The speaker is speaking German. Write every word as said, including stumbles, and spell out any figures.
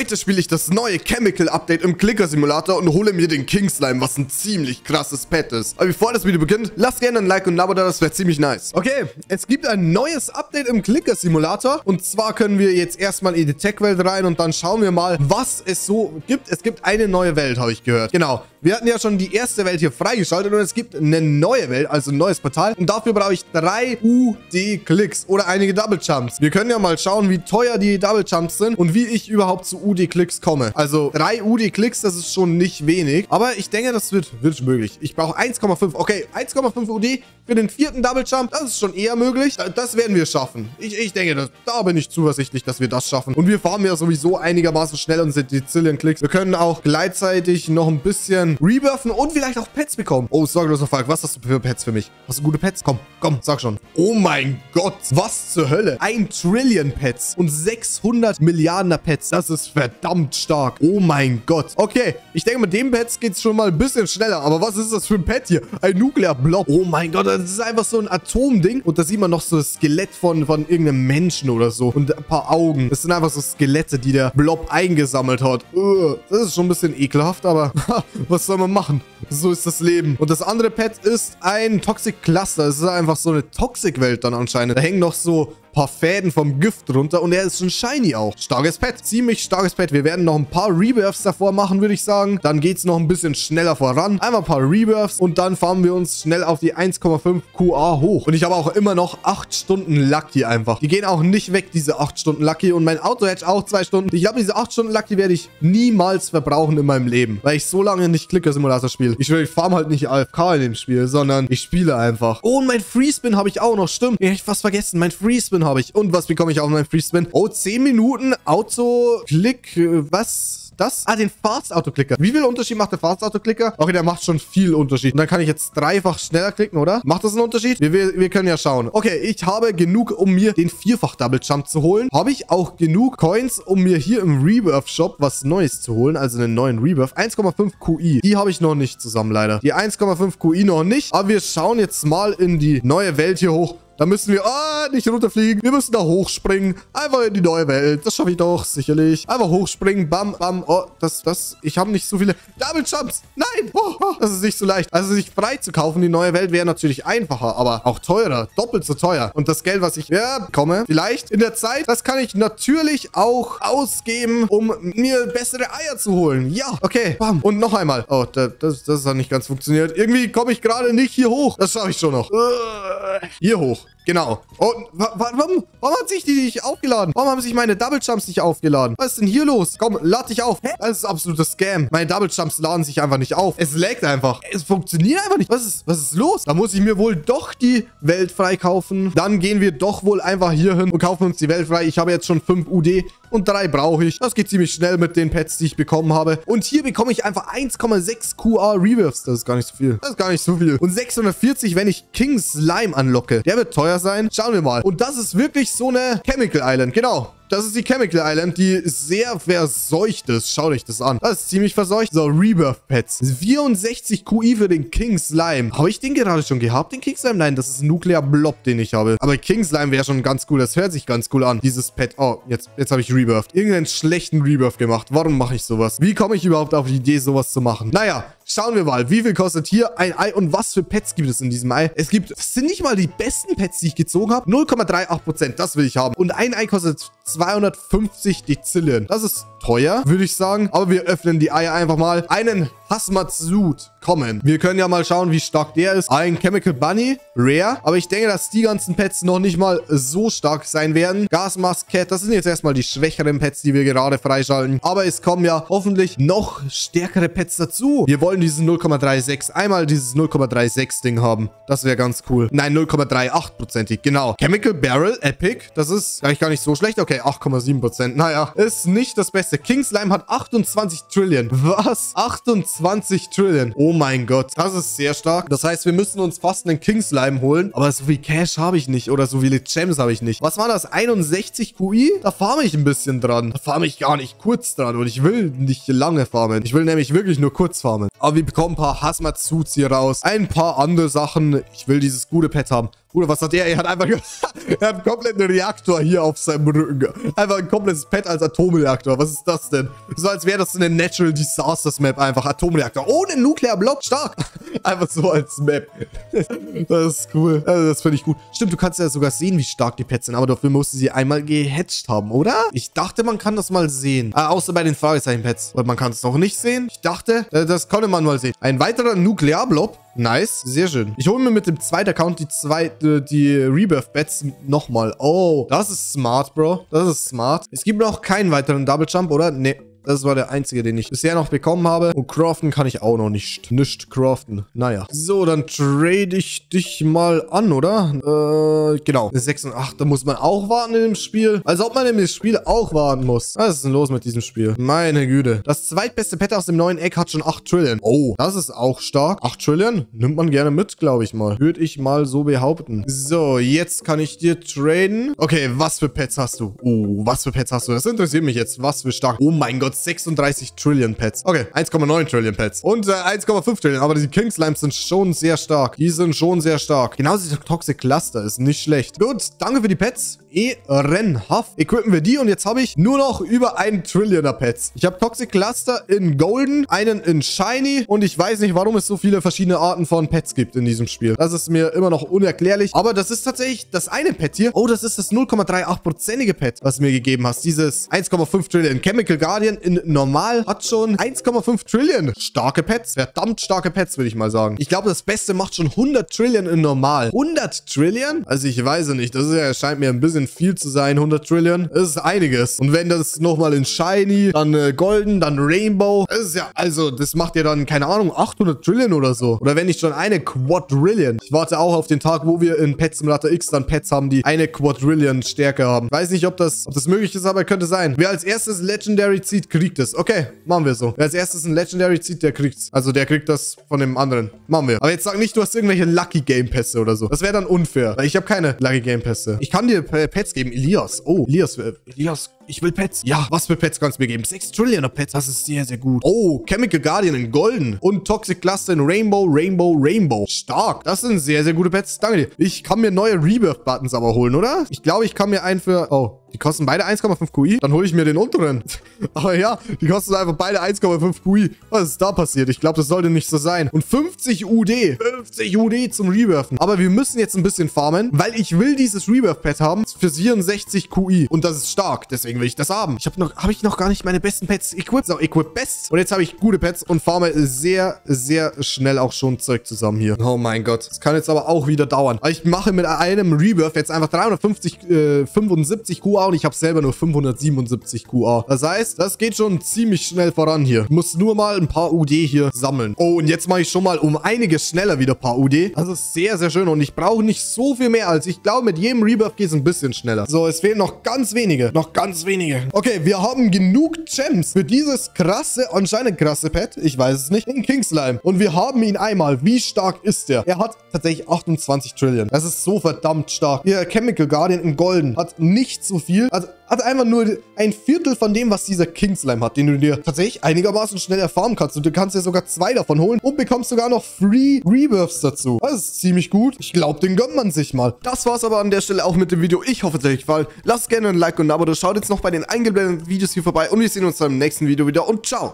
Heute spiele ich das neue Chemical Update im Clicker Simulator und hole mir den King Slime, was ein ziemlich krasses Pet ist. Aber bevor das Video beginnt, lasst gerne ein Like und ein Abo da, das wäre ziemlich nice. Okay, es gibt ein neues Update im Clicker Simulator und zwar können wir jetzt erstmal in die Tech-Welt rein und dann schauen wir mal, was es so gibt. Es gibt eine neue Welt, habe ich gehört. Genau. Wir hatten ja schon die erste Welt hier freigeschaltet und es gibt eine neue Welt, also ein neues Portal. Und dafür brauche ich drei U D-Klicks oder einige Double Jumps. Wir können ja mal schauen, wie teuer die Double Jumps sind und wie ich überhaupt zu U D-Klicks komme. Also drei U D-Klicks, das ist schon nicht wenig. Aber ich denke, das wird, wird möglich. Ich brauche eins Komma fünf. Okay, eins Komma fünf U D für den vierten Double Jump. Das ist schon eher möglich. Das werden wir schaffen. Ich, ich denke, das, da bin ich zuversichtlich, dass wir das schaffen. Und wir farmen ja sowieso einigermaßen schnell unsere Dezillion-Klicks. Wir können auch gleichzeitig noch ein bisschen rebirthen und vielleicht auch Pets bekommen. Oh, sorgloser Falk, was hast du für Pets für mich? Hast du gute Pets? Komm, komm, sag schon. Oh mein Gott, was zur Hölle? Ein Trillion Pets und sechshundert Milliarden Pets. Das ist verdammt stark. Oh mein Gott. Okay, ich denke, mit dem Pets geht es schon mal ein bisschen schneller. Aber was ist das für ein Pet hier? Ein Nuclear Blob. Oh mein Gott, das ist einfach so ein Atomding. Und da sieht man noch so das Skelett von, von irgendeinem Menschen oder so. Und ein paar Augen. Das sind einfach so Skelette, die der Blob eingesammelt hat. Das ist schon ein bisschen ekelhaft, aber was soll man machen? So ist das Leben. Und das andere Pet ist ein Toxic Cluster. Es ist einfach so eine Toxic-Welt dann anscheinend. Da hängen noch so paar Fäden vom Gift runter und er ist schon shiny auch. Starkes Pet. Ziemlich starkes Pet. Wir werden noch ein paar Rebirths davor machen, würde ich sagen. Dann geht es noch ein bisschen schneller voran. Einmal ein paar Rebirths und dann fahren wir uns schnell auf die eins Komma fünf Q A hoch. Und ich habe auch immer noch acht Stunden Lucky einfach. Die gehen auch nicht weg, diese acht Stunden Lucky. Und mein Auto-Hatch auch zwei Stunden. Ich glaube, diese acht Stunden Lucky werde ich niemals verbrauchen in meinem Leben, weil ich so lange nicht Clicker-Simulator spiele. Ich, ich farm halt nicht A F K in dem Spiel, sondern ich spiele einfach. Oh, und mein Freespin habe ich auch noch. Stimmt. Ich habe fast vergessen. Mein Freespin habe ich. Und was bekomme ich auf meinem Freespin? Oh, zehn Minuten Auto-Klick. Was? Das? Ah, den Fast-Autoklicker. Wie viel Unterschied macht der Fast-Autoklicker? Okay, der macht schon viel Unterschied. Und dann kann ich jetzt dreifach schneller klicken, oder? Macht das einen Unterschied? Wir, wir, wir können ja schauen. Okay, ich habe genug, um mir den Vierfach-Double-Jump zu holen. Habe ich auch genug Coins, um mir hier im Rebirth-Shop was Neues zu holen? Also einen neuen Rebirth. eins Komma fünf Q I. Die habe ich noch nicht zusammen, leider. Die eins Komma fünf Q I noch nicht. Aber wir schauen jetzt mal in die neue Welt hier hoch. Da müssen wir, ah, nicht runterfliegen. Wir müssen da hochspringen. Einfach in die neue Welt. Das schaffe ich doch, sicherlich. Einfach hochspringen. Bam, bam. Oh, das, das, ich habe nicht so viele Double Jumps. Nein. Oh, oh, das ist nicht so leicht. Also sich frei zu kaufen, die neue Welt, wäre natürlich einfacher, aber auch teurer. Doppelt so teuer. Und das Geld, was ich ja, bekomme, vielleicht in der Zeit, das kann ich natürlich auch ausgeben, um mir bessere Eier zu holen. Ja, okay. Bam. Und noch einmal. Oh, das, das, das hat nicht ganz funktioniert. Irgendwie komme ich gerade nicht hier hoch. Das schaffe ich schon noch. Hier hoch. Genau. Und wa wa warum, warum hat sich die nicht aufgeladen? Warum haben sich meine Double Jumps nicht aufgeladen? Was ist denn hier los? Komm, lad dich auf. Hä? Das ist absoluter Scam. Meine Double Jumps laden sich einfach nicht auf. Es laggt einfach. Es funktioniert einfach nicht. Was ist, was ist los? Da muss ich mir wohl doch die Welt freikaufen. Dann gehen wir doch wohl einfach hier hin und kaufen uns die Welt frei. Ich habe jetzt schon fünf U D und drei brauche ich. Das geht ziemlich schnell mit den Pets, die ich bekommen habe. Und hier bekomme ich einfach eins Komma sechs Q A Rebirths. Das ist gar nicht so viel. Das ist gar nicht so viel. Und sechshundertvierzig, wenn ich King Slime anlocke. Der wird teuer sein. Schauen wir mal. Und das ist wirklich so eine Chemical Island. Genau. Das ist die Chemical Island, die sehr verseucht ist. Schaut euch das an. Das ist ziemlich verseucht. So, Rebirth Pets. vierundsechzig Q I für den King Slime. Habe ich den gerade schon gehabt, den King Slime? Nein, das ist ein Nuclear Blob, den ich habe. Aber King Slime wäre schon ganz cool. Das hört sich ganz cool an. Dieses Pet. Oh, jetzt, jetzt habe ich Rebirth. Irgendeinen schlechten Rebirth gemacht. Warum mache ich sowas? Wie komme ich überhaupt auf die Idee, sowas zu machen? Naja, schauen wir mal. Wie viel kostet hier ein Ei und was für Pets gibt es in diesem Ei? Es gibt, das sind nicht mal die besten Pets, die ich gezogen habe. null Komma achtunddreißig Prozent, das will ich haben. Und ein Ei kostet zweihundertfünfzig Dezillion. Das ist teuer, würde ich sagen. Aber wir öffnen die Eier einfach mal. Einen Hazmat-Suit kommen. Wir können ja mal schauen, wie stark der ist. Ein Chemical Bunny, Rare. Aber ich denke, dass die ganzen Pets noch nicht mal so stark sein werden. Gasmask Cat, das sind jetzt erstmal die schwächeren Pets, die wir gerade freischalten. Aber es kommen ja hoffentlich noch stärkere Pets dazu. Wir wollen diesen null Komma sechsunddreißig, einmal dieses null Komma sechsunddreißig Ding haben. Das wäre ganz cool. Nein, null Komma achtunddreißig Prozentig, genau. Chemical Barrel, Epic. Das ist eigentlich gar nicht so schlecht. Okay, acht Komma sieben Prozent. Naja, ist nicht das Beste. King Slime hat achtundzwanzig Trillion. Was? achtundzwanzig Trillion. Oh mein Gott. Das ist sehr stark. Das heißt, wir müssen uns fast einen King Slime holen. Aber so viel Cash habe ich nicht. Oder so viele Gems habe ich nicht. Was war das? einundsechzig Q I? Da farme ich ein bisschen dran. Da farme ich gar nicht kurz dran. Und ich will nicht lange farmen. Ich will nämlich wirklich nur kurz farmen. Aber wir bekommen ein paar Hazmat-Suits hier raus. Ein paar andere Sachen. Ich will dieses gute Pet haben. Bruder, was hat er? Er hat einfach er hat einen kompletten Reaktor hier auf seinem Rücken. Einfach ein komplettes Pet als Atomreaktor. Was ist das denn? So als wäre das eine Natural Disasters Map. Einfach Atomreaktor. Ohne Nuclear Block. Stark. Einfach so als Map. Das ist cool. Also das finde ich gut. Stimmt, du kannst ja sogar sehen, wie stark die Pets sind. Aber dafür musst du sie einmal gehatcht haben, oder? Ich dachte, man kann das mal sehen. Ah, außer bei den Fragezeichen-Pets. Und man kann es noch nicht sehen. Ich dachte, das konnte man mal sehen. Ein weiterer Nuclear Block. Nice, sehr schön. Ich hole mir mit dem zweiten Account die zweite, die Rebirth-Bets nochmal. Oh, das ist smart, Bro. Das ist smart. Es gibt noch keinen weiteren Double Jump, oder? Nee. Das war der einzige, den ich bisher noch bekommen habe. Und craften kann ich auch noch nicht. Nicht craften. Naja. So, dann trade ich dich mal an, oder? Äh, genau. sechs und acht, da muss man auch warten in dem Spiel. Als ob man in dem Spiel auch warten muss. Was ist denn los mit diesem Spiel? Meine Güte. Das zweitbeste Pet aus dem neuen Egg hat schon acht Trillion. Oh, das ist auch stark. acht Trillion? Nimmt man gerne mit, glaube ich mal. Würde ich mal so behaupten. So, jetzt kann ich dir traden. Okay, was für Pets hast du? Oh, was für Pets hast du? Das interessiert mich jetzt. Was für stark. Oh mein Gott. sechsunddreißig Trillion Pets. Okay, eins Komma neun Trillion Pets. Und äh, eins Komma fünf Trillion. Aber die King Slimes sind schon sehr stark. Die sind schon sehr stark. Genauso die Toxic Cluster ist nicht schlecht. Gut, danke für die Pets. Ehrenhaft. Equippen wir die und jetzt habe ich nur noch über einen Trillioner Pets. Ich habe Toxic Cluster in Golden, einen in Shiny und ich weiß nicht, warum es so viele verschiedene Arten von Pets gibt in diesem Spiel. Das ist mir immer noch unerklärlich. Aber das ist tatsächlich das eine Pet hier. Oh, das ist das null Komma achtunddreißig Prozentige Pet, was du mir gegeben hast. Dieses eins Komma fünf Trillion. Chemical Guardian in Normal hat schon eins Komma fünf Trillion. Starke Pets. Verdammt starke Pets, würde ich mal sagen. Ich glaube, das Beste macht schon hundert Trillion in Normal. hundert Trillion? Also ich weiß es nicht. Das ist ja, scheint mir ein bisschen viel zu sein. hundert Trillion. Das ist einiges. Und wenn das nochmal in Shiny, dann äh, Golden, dann Rainbow. Das ist ja, also das macht ja dann, keine Ahnung, achthundert Trillion oder so. Oder wenn nicht schon eine Quadrillion. Ich warte auch auf den Tag, wo wir in Pet Simulator X dann Pets haben, die eine Quadrillion Stärke haben. Weiß nicht, ob das, ob das möglich ist, aber könnte sein. Wer als erstes Legendary zieht, kriegt es. Okay, machen wir so. Wer als erstes ein Legendary zieht, der kriegt's. Also der kriegt das von dem anderen. Machen wir. Aber jetzt sag nicht, du hast irgendwelche Lucky Game Pässe oder so. Das wäre dann unfair. Weil ich habe keine Lucky Game Pässe. Ich kann dir Pets geben. Elias. Oh, Elias. Elias. Ich will Pets. Ja, was für Pets kannst du mir geben? sechs Trillioner Pets. Das ist sehr, sehr gut. Oh, Chemical Guardian in Golden. Und Toxic Cluster in Rainbow, Rainbow, Rainbow. Stark. Das sind sehr, sehr gute Pets. Danke dir. Ich kann mir neue Rebirth-Buttons aber holen, oder? Ich glaube, ich kann mir einen für... Oh, die kosten beide eins Komma fünf Q I. Dann hole ich mir den unteren. Aber ja, die kosten einfach beide eins Komma fünf Q I. Was ist da passiert? Ich glaube, das sollte nicht so sein. Und fünfzig U D. fünfzig U D zum Rebirthen. Aber wir müssen jetzt ein bisschen farmen, weil ich will dieses Rebirth-Pet haben für vierundsechzig Q I. Und das ist stark. Deswegen will ich das haben. Ich habe noch, habe ich noch gar nicht meine besten Pets equipped. So, equip best. Und jetzt habe ich gute Pets und farme sehr, sehr schnell auch schon Zeug zusammen hier. Oh mein Gott. Das kann jetzt aber auch wieder dauern. Aber ich mache mit einem Rebirth jetzt einfach dreihundertfünfzig, äh, fünfundsiebzig Q A und ich habe selber nur fünfhundertsiebenundsiebzig Q A. Das heißt, das geht schon ziemlich schnell voran hier. Ich muss nur mal ein paar U D hier sammeln. Oh, und jetzt mache ich schon mal um einiges schneller wieder ein paar U D. Das ist sehr, sehr schön und ich brauche nicht so viel mehr als ich glaube, mit jedem Rebirth geht es ein bisschen schneller. So, es fehlen noch ganz wenige. Noch ganz wenige. Okay, wir haben genug Gems für dieses krasse, anscheinend krasse Pet. Ich weiß es nicht. In King Slime. Und wir haben ihn einmal. Wie stark ist der? Er hat tatsächlich achtundzwanzig Trillion. Das ist so verdammt stark. Der Chemical Guardian in Golden hat nicht so viel. Also hat einfach nur ein Viertel von dem, was dieser King Slime hat, den du dir tatsächlich einigermaßen schnell erfahren kannst. Und du kannst dir sogar zwei davon holen und bekommst sogar noch Free Rebirths dazu. Das ist ziemlich gut. Ich glaube, den gönnt man sich mal. Das war's aber an der Stelle auch mit dem Video. Ich hoffe, es hat euch gefallen. Lasst gerne ein Like und ein Abo. Schaut jetzt noch bei den eingeblendeten Videos hier vorbei und wir sehen uns dann im nächsten Video wieder und ciao.